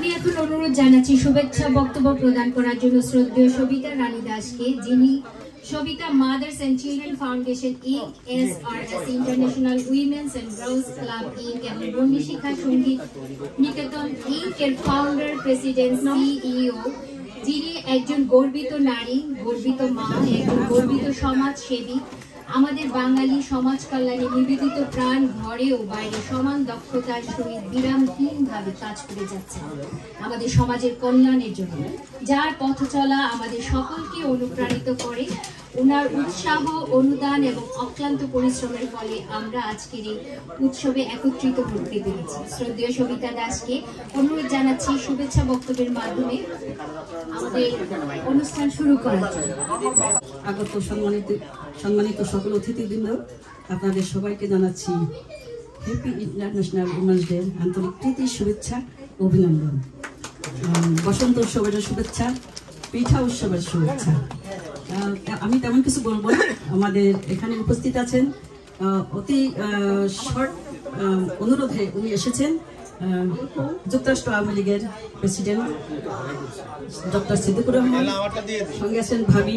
আমি এখন অনুরোধ জানাচ্ছি শুভেচ্ছা বক্তব্য প্রদান করার জন্য শ্রদ্ধেয় সবিতা রানী দাসকে, যিনি Sabita mothers and children foundation inc, SRS international women's and girls club inc এবং বন্দি শিক্ষা সঙ্গীত নিকেতন ইনক এর ফাউন্ডার, প্রেসিডেন্ট, CEO, যিনি একজন গর্বিত নারী, গর্বিত মা, একজন গর্বিত সমাজসেবী, আমাদের বাঙালি সমাজ কল্যাণে নিবেদিত প্রাণ, ঘরে ও বাইরে সমান দক্ষতার সহিত বিরামহীনভাবে কাজ করে যাচ্ছে আমাদের সমাজের কল্যাণের জন্য, যার পথ চলা আমাদের সকলকে অনুপ্রাণিত করে। ওনার উৎসাহ, অনুদান এবং অক্লান্ত পরিশ্রমের ফলে আমরা আজকের এই উৎসবে একত্রিত হতে পেরেছি। শ্রদ্ধেয় সবিতা দাসকে অনুরোধ জানাচ্ছি শুভেচ্ছা বক্তব্যের মাধ্যমে আমাদের অনুষ্ঠান শুরু করার জন্য। আগত সম্মানিত সকল অতিথিবৃন্দ, আপনাদের সবাইকে জানাচ্ছি হ্যাপি ইন্টারন্যাশনাল উইমেন্স ডে আন্তরিক প্রীতি, শুভেচ্ছা, অভিনন্দন। বসন্ত উৎসবের শুভেচ্ছা, পিঠা উৎসবের শুভেচ্ছা। আমি তেমন কিছু বলবো না। আমাদের এখানে উপস্থিত আছেন, অতি শর্ট অনুরোধে উনি এসেছেন যুক্তরাষ্ট্র আওয়ামী লীগের প্রেসিডেন্ট ডক্টর সিদ্দিকুর রহমান, সঙ্গে আছেন ভাবি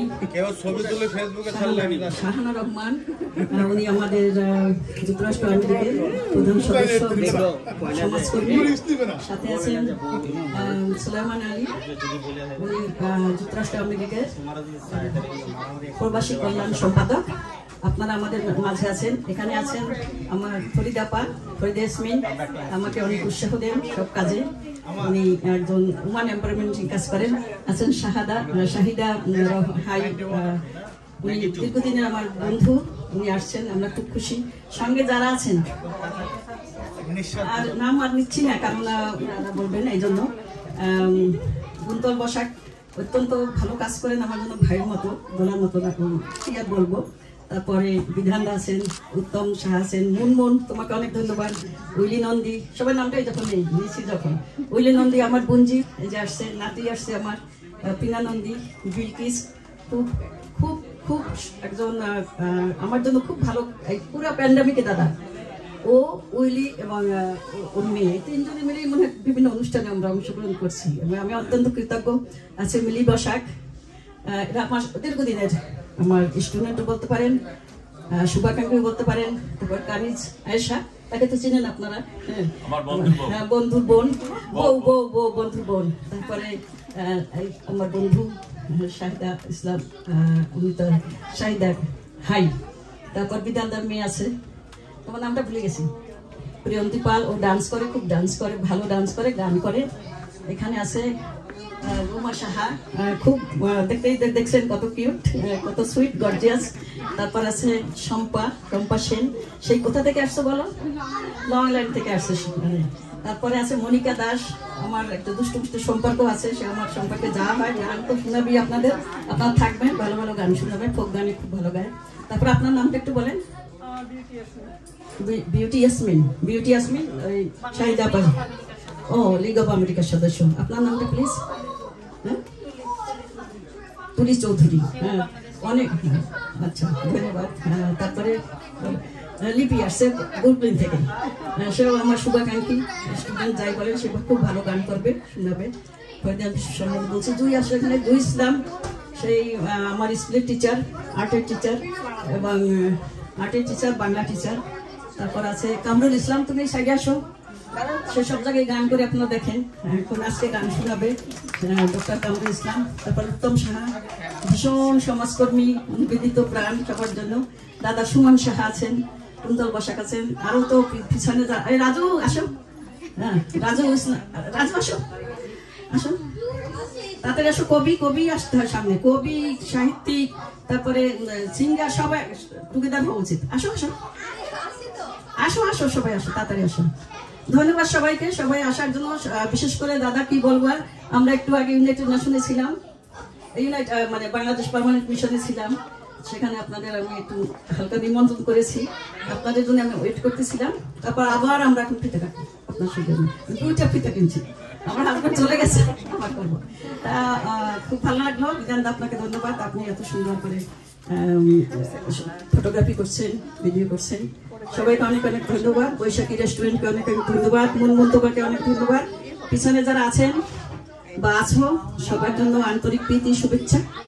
শাহানা রহমান, উনি আমাদের যুক্তরাষ্ট্র আওয়ামী লীগের প্রধান সদস্য, সমাজকর্মী। সাথে আছেন সুলাইমান আলী, উনি যুক্তরাষ্ট্র আওয়ামী লীগের প্রবাসী কল্যাণ সম্পাদক। আপনারা আমাদের মাঝে আছেন। এখানে আছেন আমার ফরিদা ইয়াসমিন, আমাকে অনেক উৎসাহ দেন সব কাজে। উনি একজন উমান এম্পাওয়ারমেন্ট কাজ করেন। আছেন শাহিদা হাই, উনি দীর্ঘদিনের আমার বন্ধু, উনি আসছেন, আমরা খুব খুশি। সঙ্গে যারা আছেন আর নাম আর নিচ্ছি না, কারণ বলবেন এই জন্য। কুন্তল বসাক অত্যন্ত ভালো কাজ করেন, আমার জন্য ভাইয়ের মতো, বোনার মতো, কি আর বলবো। তারপরে বিধানদা আছেন, উত্তম শাহ আছেন, মুনমুন, তোমাকে অনেক ধন্যবাদ। উইলি নন্দী, সবার নামটাই যখন নিয়েছি যখন, উইলি নন্দী আমার বোনজি, এই যে আসছে, নাতি আসছে আমার, পিনা নন্দী, বিলকিস, খুব খুব খুব একজন আমার জন্য খুব ভালো। এই পুরো প্যান্ডামিকে দাদা, ও, উইলি এবং ওর মেয়ে, তিনজনে মিলেই মনে হয় বিভিন্ন অনুষ্ঠানে আমরা অংশগ্রহণ করছি এবং আমি অত্যন্ত কৃতজ্ঞ। আছে মিলি বসাক, এরা আমার দীর্ঘদিনের আমার স্টুডেন্টও বলতে পারেন, শুভাকাঙ্ক্ষী বলতে পারেন। তারপর কানিজ আয়েশা, তাকে তো চিনেন আপনারা, হ্যাঁ, বন্ধুর বোন, বন্ধুর বোন। তারপরে আমার বন্ধু শাহিদা ইসলাম, উনি তো শাহিদা হাই। তারপর বিধানদার মেয়ে আছে, তোমার নামটা ভুলে গেছি, প্রিয়ন্তী পাল, ও ডান্স করে, খুব ডান্স করে, ভালো ডান্স করে, গান করে। এখানে আছে রুমা সাহা, খুব দেখতেই দেখছেন কত কিউট, কত সুইট, গর্জিয়াস। তারপর আছে শম্পা সেন, সেই কোথা থেকে আসছে বলো? লং লাইন থেকে আসছে। তারপরে আছে মনিকা দাস, আমার একটা দুষ্টু সম্পর্ক আছে, সে আমার সম্পর্কে যা হয় গান তো শোনাবি আপনাদের, আপনারা থাকবেন, ভালো ভালো গান শোনাবেন, ফোক গানে খুব ভালো গায়। তারপরে আপনার নামটা একটু বলেন। বিউটি ইয়াসমিন, ওই শাহিদা পাল, ও লিগ অফ আমেরিকার সদস্য। আপনার নামটা প্লিজ? পুলিশ চৌধুরী, হ্যাঁ, অনেক, আচ্ছা, ধন্যবাদ। তারপরে লিপি আসছে গুরপ্লিন থেকে, সেও আমার শুভাকাঙ্ক্ষী স্টুডেন্ট, যাই বলেন সে খুব ভালো গান করবে, শোনাবে। বলছি জুই আসলে এখানে, জুই ইসলাম, সেই আমার স্কুলের টিচার, আর্টের টিচার এবং বাংলা টিচার। তারপর আছে কামরুল ইসলাম, তুমি সাইডে আসো, সে সব জায়গায় গান করে আপনারা দেখেন, এখন আজকে গান শোনাবে ডক্টর কামরুল ইসলাম। তারপর উত্তম সাহা, ভীষণ সমাজকর্মী, নিবেদিত প্রাণ সবার জন্য। দাদা সুমন সাহা আছেন, কুন্তল বসাক আছেন, আরো তো পিছনে রাজু আসো, হ্যাঁ, রাজু আসো, তাড়াতাড়ি আসো। কবি আসতে হয় সামনে, কবি, সাহিত্যিক, তারপরে সিঙ্গার, সবাই টুগেদার হওয়া উচিত। আসো, সবাই আসো, তাড়াতাড়ি আসো। ধন্যবাদ সবাইকে, সবাই আসার জন্য। বিশেষ করে দাদা কি বলবো, আমরা একটু আগে ইউনাইটেড নেশনে ছিলাম, মানে বাংলাদেশ পার্মানেন্ট মিশনে ছিলাম, সেখানে আপনাদের আমি একটু হালকা নিমন্ত্রণ করেছি, আপনাদের জন্য আমি ওয়েট করতেছিলাম। তারপর আবার আমরা এখন ফিতে রাখি আপনার সঙ্গে, 2টা ফিতে কিনছি, আমার হাজবেন্ড চলে গেছে, আবার করবো। তা খুব ভালো লাগলো। বিধানদা, আপনাকে ধন্যবাদ, আপনি এত সুন্দর করে ফটোগ্রাফি করছেন, ভিডিও করছেন। সবাইকে অনেক অনেক ধন্যবাদ। বৈশাখী রেস্টুরেন্টকে অনেক অনেক ধন্যবাদ। মুনমুন তোমাকে অনেক ধন্যবাদ। পিছনে যারা আছেন বা আছো সবার জন্য আন্তরিক প্রীতি শুভেচ্ছা।